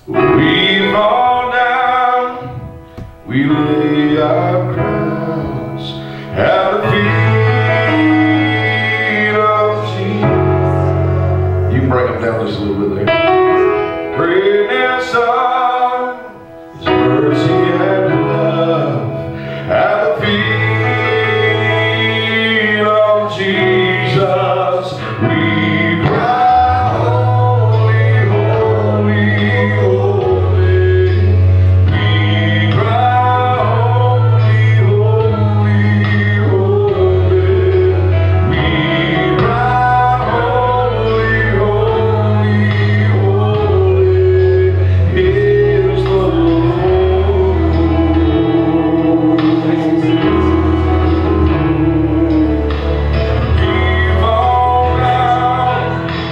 We fall down, we lay our crowns at the feet of Jesus. You can bring them down just a little bit there. Greatness of His mercy and love at the feet of Jesus. We cry, holy, holy, holy. We cry, holy, holy, holy. We cry, holy, holy, holy is the Lord. We fall down,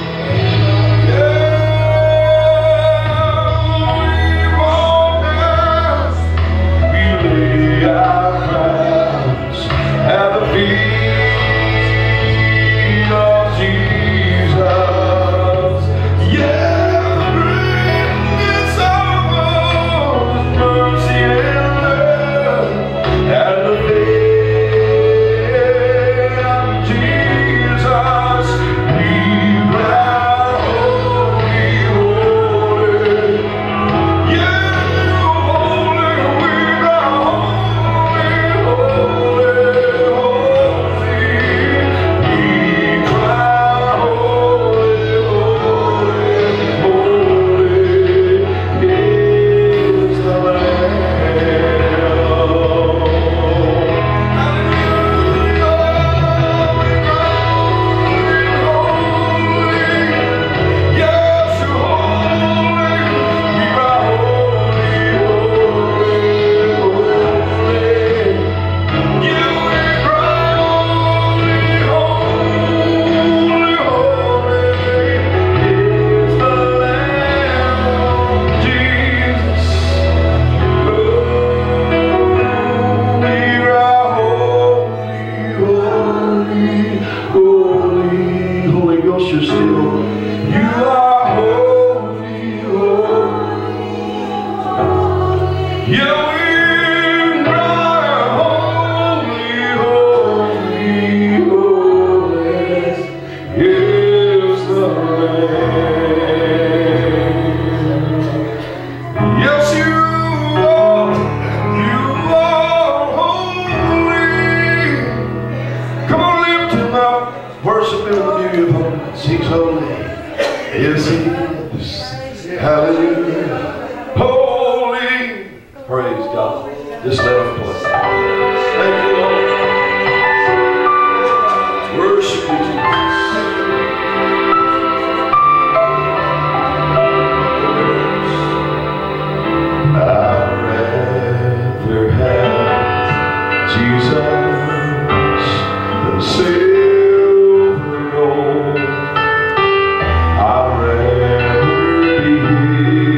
we lay our crowns at the feet of Jesus. Yeah, greatness of His mercy and love at the feet of Jesus. We cry, holy, holy. Yeah, holy, we cry, holy, holy, holy. We cry, holy, holy, holy is the Lamb. Yes, you're holy. We cry, holy, holy, holy. You we cry, holy, holy, holy is the Lamb of Jesus. We cry, holy, holy, holy. Holy Ghost, you're still. You are holy, holy. Yeah, we cry, holy, holy, holy is the Lamb. Yes, you are holy. Come on, lift Him up, worship Him in the beauty of holiness. He's holy. Yes, He is. Hallelujah. Holy. Praise God. Just let Him play. Thank you, Lord. Worship You, Jesus. I'd rather have Jesus than silver and gold. I'd rather be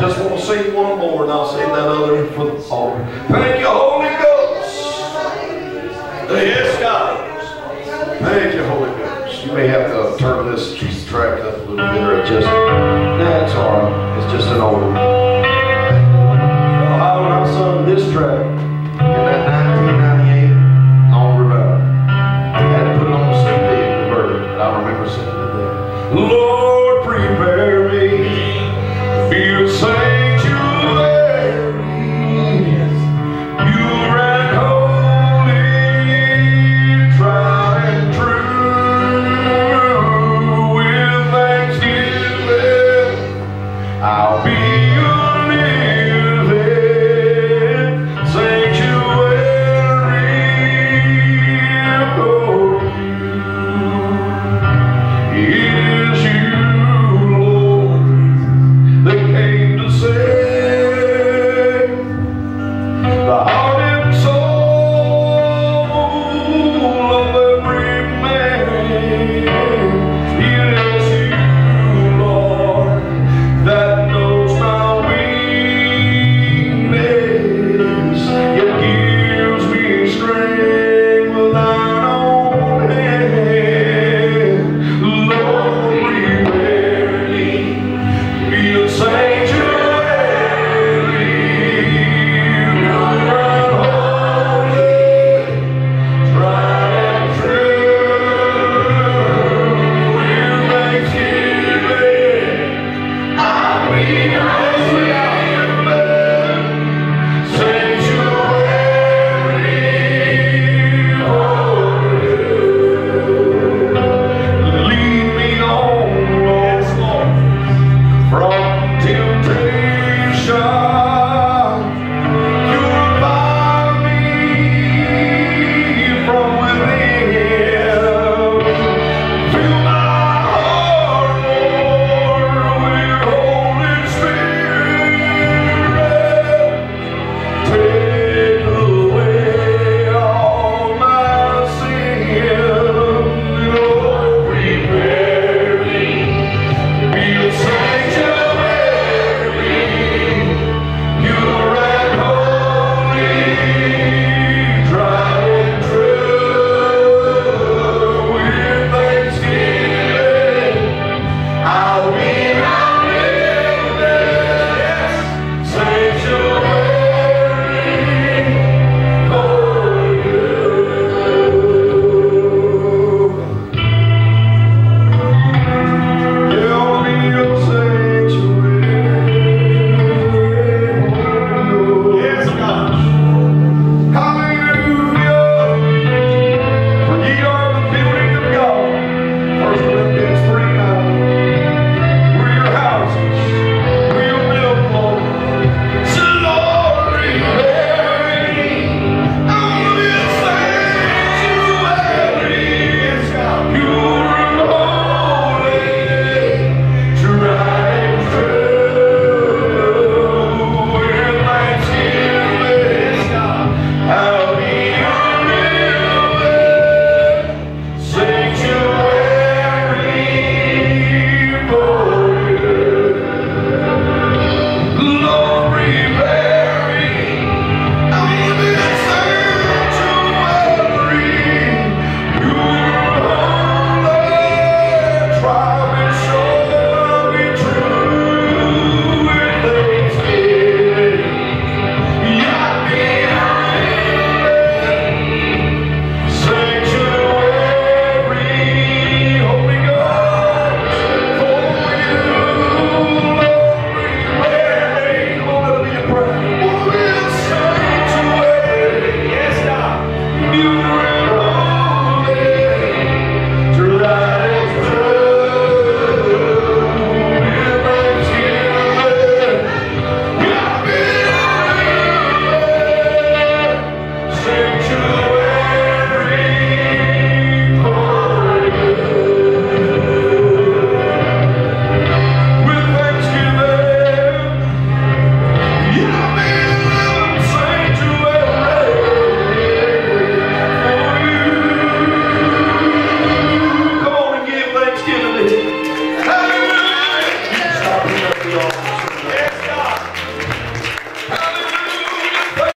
Just want to sing one more, and I'll sing that other for the altar. Thank you, Holy Ghost. Yes, God. Thank you, Holy Ghost. You may have to turn this track up a little bit or adjust it. That's all right. It's just an order. When I sung this track in that 1998 long revival, I had to put it on the CD and convert it, but I remember singing it there. Lord,